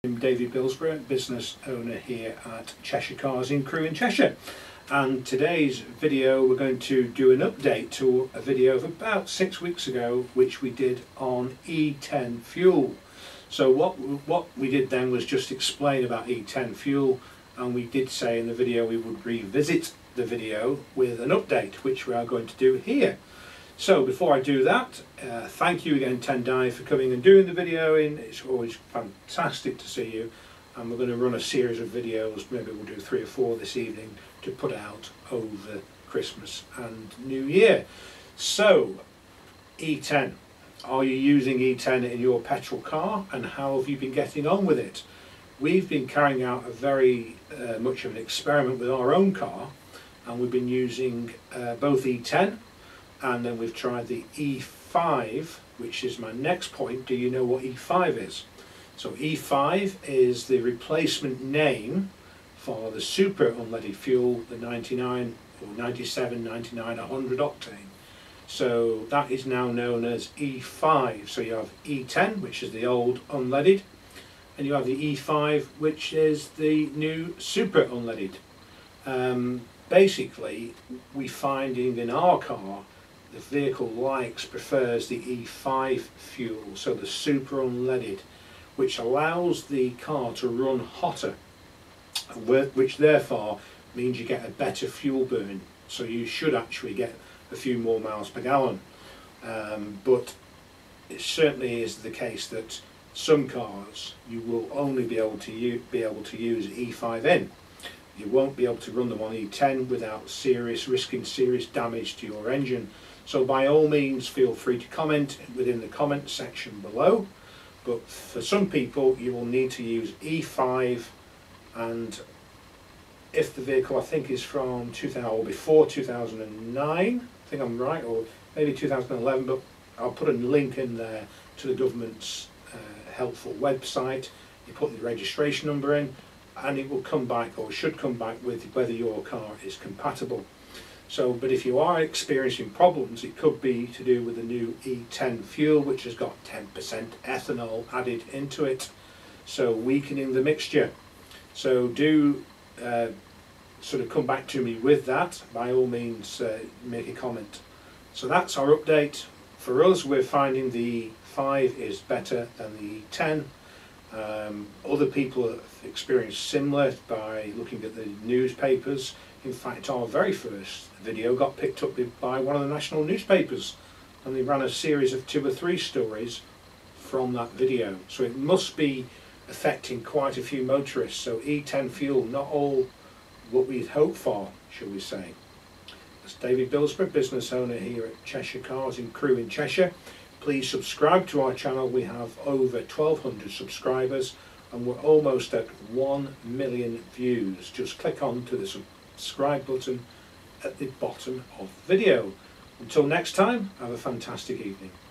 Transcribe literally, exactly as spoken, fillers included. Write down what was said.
I'm David Bilsborough, business owner here at Cheshire Cars in Crewe in Cheshire, and today's video we're going to do an update to a video of about six weeks ago which we did on E ten fuel. So what, what we did then was just explain about E ten fuel, and we did say in the video we would revisit the video with an update, which we are going to do here. So before I do that, uh, thank you again Tendai for coming and doing the video in. It's always fantastic to see you, and we're going to run a series of videos, maybe we'll do three or four this evening, to put out over Christmas and New Year. So E ten, are you using E ten in your petrol car, and how have you been getting on with it? We've been carrying out a very uh, much of an experiment with our own car, and we've been using uh, both E ten, and then we've tried the E five, which is my next point. Do you know what E five is? So E five is the replacement name for the super unleaded fuel, the ninety-nine or ninety-seven, ninety-nine, one hundred octane. So that is now known as E five. So you have E ten, which is the old unleaded, and you have the E five, which is the new super unleaded. Um, basically, we finding in our car, the vehicle likes, prefers the E five fuel, so the super unleaded, which allows the car to run hotter, which therefore means you get a better fuel burn. So you should actually get a few more miles per gallon. Um, but it certainly is the case that some cars you will only be able to use, be able to use E five in. You won't be able to run them on E ten without serious risking serious damage to your engine. So by all means feel free to comment within the comment section below, but for some people you will need to use E five, and if the vehicle I think is from two thousand or before two thousand nine, I think I'm right, or maybe two thousand eleven, but I'll put a link in there to the government's uh, helpful website. You put the registration number in and it will come back, or should come back, with whether your car is compatible. So, but if you are experiencing problems, it could be to do with the new E ten fuel, which has got ten percent ethanol added into it, so weakening the mixture. So do uh, sort of come back to me with that. By all means, uh, make a comment. So that's our update. For us, we're finding the E five is better than the E ten. Um, other people have experienced similar by looking at the newspapers. In fact, our very first video got picked up by one of the national newspapers, and they ran a series of two or three stories from that video. So it must be affecting quite a few motorists. So E ten fuel, not all what we'd hoped for, shall we say. That's David Bilsborough, business owner here at Cheshire Cars in Crewe in Cheshire. Please subscribe to our channel. We have over twelve hundred subscribers, and we're almost at one million views. Just click on to the subscribe button at the bottom of the video. Until next time, have a fantastic evening.